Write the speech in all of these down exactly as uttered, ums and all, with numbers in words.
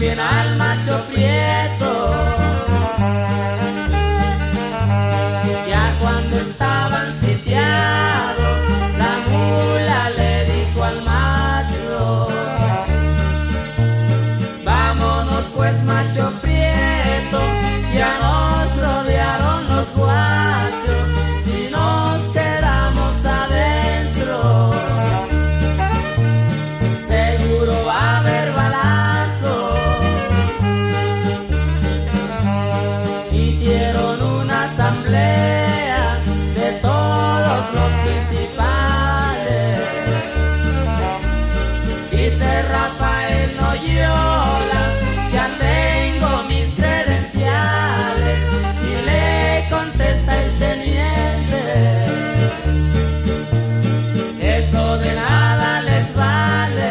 también al macho prieto. Ya cuando estaban sitiados, la mula le dijo al macho: vámonos pues, macho prieto, ya nos rodearon los guachos, si nos quedamos adentro seguro va a haber balazos. Hicieron una asamblea de todos los principales. Dice Rafael Noyola: ya tengo mis credenciales. Y le contesta el teniente: eso de nada les vale.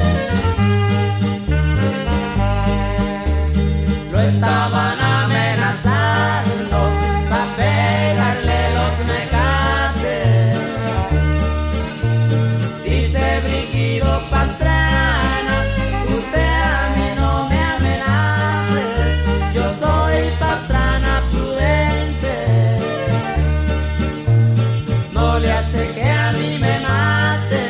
Lo estaban amenazando pa' pegarle los mecates. Dice Brígido Pastrana: usted a mí no me amenace, yo soy Pastrana prudente. No le hace que a mí me mate.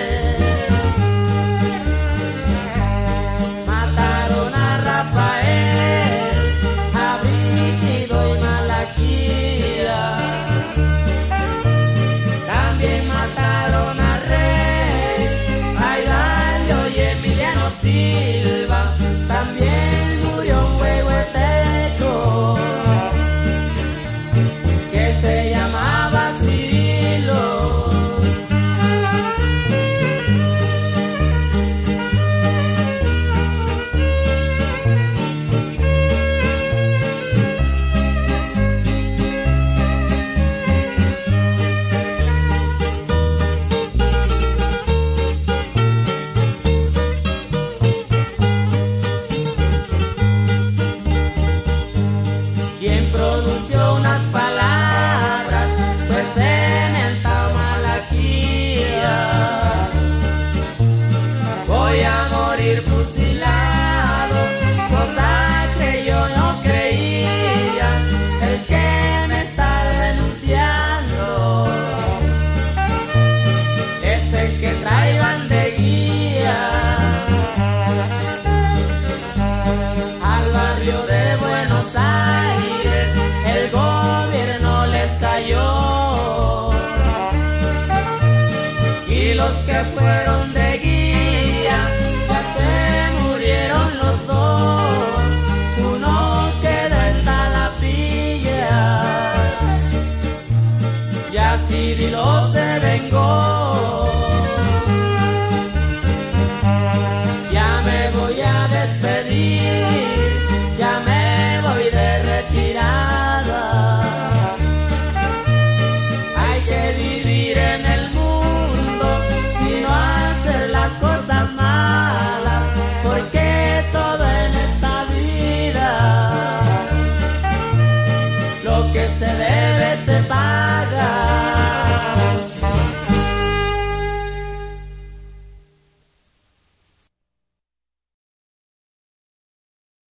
Mataron a Rafael, a Brígido y Malaquía. También mataron a Rey, a Hidalgo y Emiliano Silva. También murió un huehueteco que se llamaba Cirilo. Quien pronunció unas palabras fue Sementao Malaquía: voy a morir fusilado, cosa que yo no creía. El que me está denunciando es el que trae bandeguía. Al barrio de Buenos Aires el gobierno les cayó, y los que fueron de guía ya se murieron los dos. Uno quedó en Talapilla, ya Cirilo se